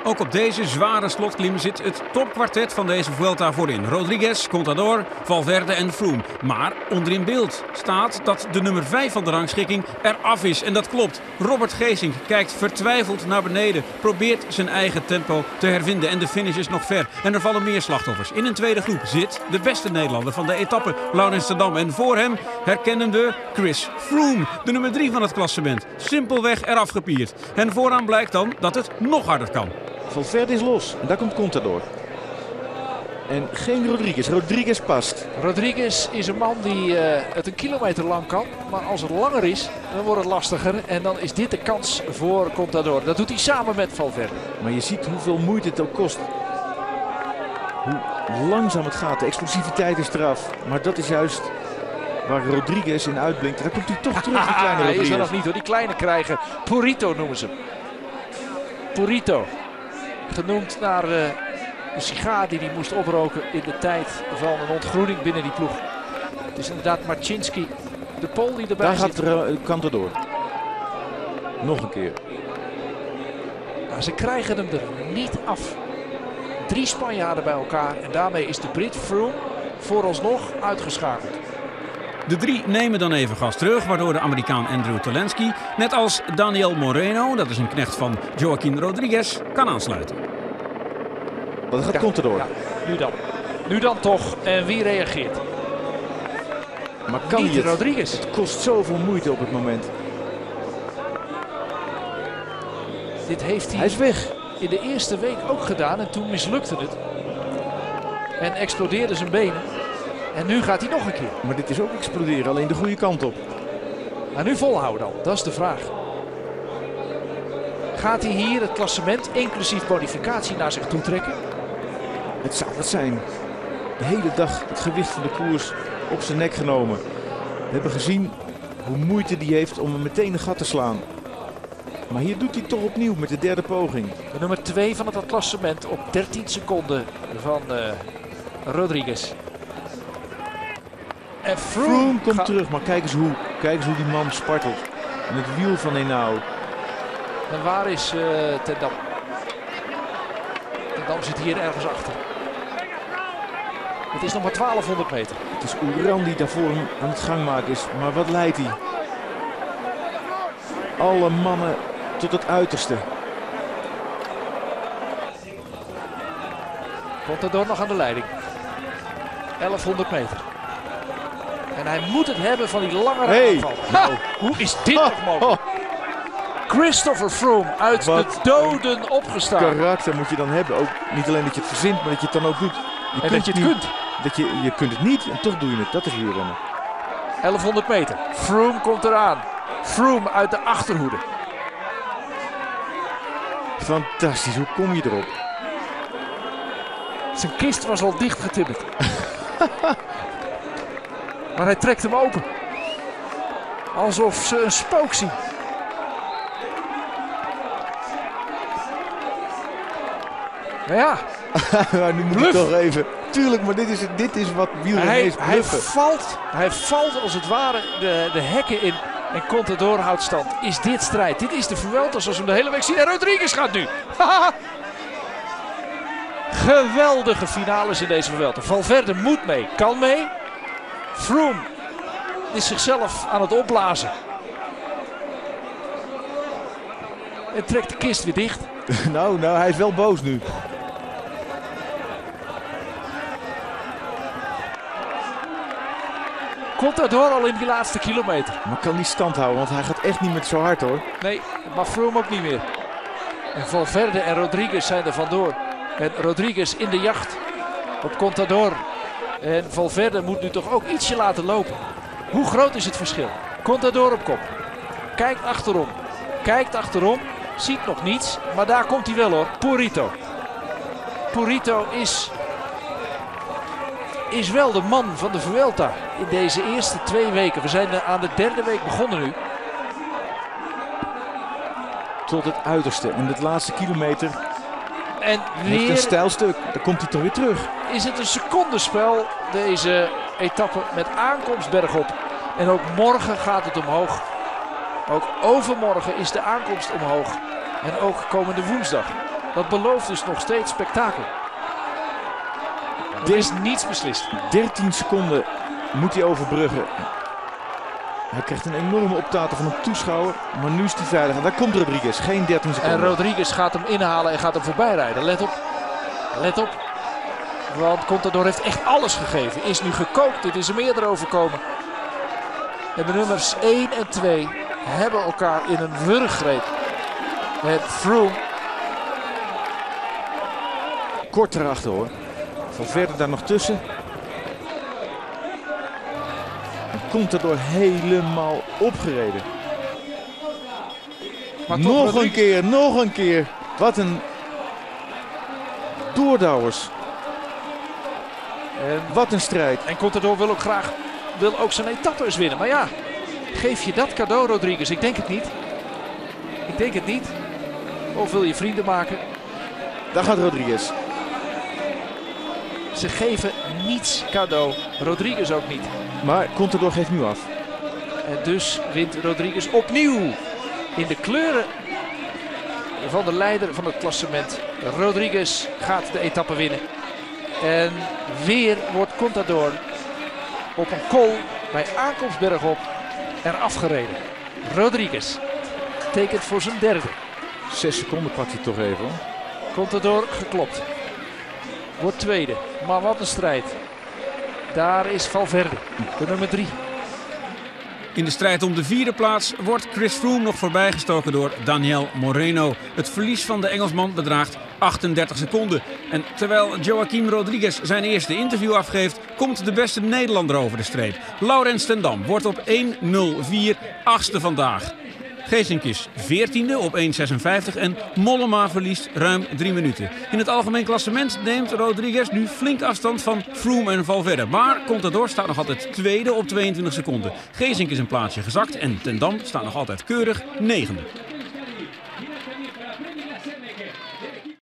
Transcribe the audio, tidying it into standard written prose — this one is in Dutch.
Ook op deze zware slotklim zit het topkwartet van deze Vuelta voorin. Rodriguez, Contador, Valverde en Froome. Maar onderin beeld staat dat de nummer 5 van de rangschikking eraf is. En dat klopt. Robert Geesink kijkt vertwijfeld naar beneden. Probeert zijn eigen tempo te hervinden. En de finish is nog ver. En er vallen meer slachtoffers. In een tweede groep zit de beste Nederlander van de etappe, Laurens ten Dam. En voor hem herkennen we Chris Froome, de nummer 3 van het klassement. Simpelweg eraf gepierd. En vooraan blijkt dan dat het nog harder kan. Valverde is los en daar komt Contador. En geen Rodriguez. Rodriguez past. Rodriguez is een man die het een kilometer lang kan. Maar als het langer is, dan wordt het lastiger. En dan is dit de kans voor Contador. Dat doet hij samen met Valverde. Maar je ziet hoeveel moeite het ook kost. Hoe langzaam het gaat. De explosiviteit is eraf. Maar dat is juist waar Rodriguez in uitblinkt. Daar komt hij toch terug, die kleine Rodriguez. Hij is er nog niet hoor. Die kleine krijgen. Purito noemen ze hem. Purito. Genoemd naar de sigaar die hij moest oproken in de tijd van een ontgroening binnen die ploeg. Het is inderdaad Marcinski, de Pool die erbij zit. Daar gaat Contador. Nog een keer. Nou, ze krijgen hem er niet af. 3 Spanjaarden bij elkaar en daarmee is de Brit Froome vooralsnog uitgeschakeld. De 3 nemen dan even gas terug, waardoor de Amerikaan Andrew Talansky, net als Daniel Moreno, dat is een knecht van Joaquin Rodriguez, kan aansluiten. Dat gaat Contador. Ja, nu dan. Nu dan toch. En wie reageert? Maar kan niet hij het? Rodriguez. Het kost zoveel moeite op het moment. Dit heeft Hij is weg. in de eerste week ook gedaan en toen mislukte het. En explodeerde zijn benen. En nu gaat hij nog een keer. Maar dit is ook exploderen, alleen de goede kant op. Maar nu volhouden dan, dat is de vraag. Gaat hij hier het klassement, inclusief bonificatie, naar zich toe trekken? Het zou wat zijn. De hele dag het gewicht van de koers op zijn nek genomen. We hebben gezien hoe moeite die heeft om hem meteen een gat te slaan. Maar hier doet hij het toch opnieuw met de derde poging. De nummer 2 van het klassement op 13 seconden van Rodriguez. En Froome komt terug, maar kijk eens hoe die man spartelt. En het wiel van Henao. En waar is ten Dam? Ten Dam zit hier ergens achter. Het is nog maar 1200 meter. Het is Uran die daarvoor aan het gang maken is. Maar wat leidt hij? Alle mannen tot het uiterste. Contador nog aan de leiding. 1100 meter. En hij moet het hebben van die langere aanval. Nou. Hoe is dit nog mogelijk? Christopher Froome uit de doden opgestaan. Karakter moet je dan hebben. Ook niet alleen dat je het verzint, maar dat je het dan ook doet. En dat je het kunt. Je kunt het niet en toch doe je het. Dat is wielrennen. 1100 meter. Froome komt eraan. Froome uit de achterhoede. Fantastisch, hoe kom je erop? Zijn kist was al dichtgetimmerd. Maar hij trekt hem open. Alsof ze een spook zien. Nou ja. Nu moet ik toch even. Tuurlijk, maar dit is wat wielrennen is. Hij valt als het ware de hekken in. En Contador houdt stand. Is dit strijd? Dit is de Vuelta zoals we hem de hele week zien. En Rodriguez gaat nu. Geweldige finales in deze Vuelta. Valverde moet mee. Kan mee. Froome is zichzelf aan het opblazen. En trekt de kist weer dicht. Nou, hij is wel boos nu. Contador al in die laatste kilometer. Maar kan die stand houden, want hij gaat echt niet met zo hard hoor. Nee, maar Froome ook niet meer. En Valverde en Rodriguez zijn er vandoor. En Rodriguez in de jacht op Contador. En Valverde moet nu toch ook ietsje laten lopen. Hoe groot is het verschil? Contador op kop. Kijkt achterom. Kijkt achterom. Ziet nog niets. Maar daar komt hij wel hoor. Purito. Purito is wel de man van de Vuelta in deze eerste 2 weken. We zijn aan de 3e week begonnen nu. Tot het uiterste. En het laatste kilometer En heeft weer een stijlstuk. Dan komt hij toch weer terug. is het een secondenspel, deze etappe met aankomst bergop. En ook morgen gaat het omhoog. Ook overmorgen is de aankomst omhoog. En ook komende woensdag. Dat belooft dus nog steeds spektakel. Er is niets beslist. 13 seconden moet hij overbruggen. Hij krijgt een enorme optater van een toeschouwer. Maar nu is hij veilig. En daar komt Rodriguez. Geen 13 seconden. En Rodriguez gaat hem inhalen en gaat hem voorbij rijden. Let op. Let op. Want Contador heeft echt alles gegeven. Is nu gekookt. Dit is hem eerder overkomen. En de nummers 1 en 2 hebben elkaar in een wurggreep. En Froome. Kort erachter hoor. Valverde daar nog tussen. En Contador helemaal opgereden. Maar toch Nog Rodriguez. een keer, nog een keer. Wat een doordouwers. Wat een strijd. En Contador wil ook zijn etappes winnen. Maar ja, geef je dat cadeau, Rodriguez? Ik denk het niet. Ik denk het niet. Of wil je vrienden maken? Daar gaat Rodriguez. Ze geven niets cadeau. Rodriguez ook niet. Maar Contador geeft nu af. En dus wint Rodriguez opnieuw in de kleuren van de leider van het klassement. Rodriguez gaat de etappe winnen. En weer wordt Contador op een col bij aankomst bergop eraf gereden. Rodriguez tekent voor zijn derde. 6 seconden pakt hij toch even hoor. Contador geklopt. Wordt tweede. Maar wat een strijd. Daar is Valverde, de nummer 3. In de strijd om de 4e plaats wordt Chris Froome nog voorbijgestoken door Daniel Moreno. Het verlies van de Engelsman bedraagt 38 seconden. En terwijl Joaquim Rodriguez zijn eerste interview afgeeft, komt de beste Nederlander over de streep. Laurens ten Dam wordt op 1.04 achtste vandaag. Geesink is 14e op 1.56 en Mollema verliest ruim 3 minuten. In het algemeen klassement neemt Rodriguez nu flink afstand van Froome en Valverde. Maar Contador staat nog altijd tweede op 22 seconden. Geesink is een plaatsje gezakt en ten Dam staat nog altijd keurig 9e.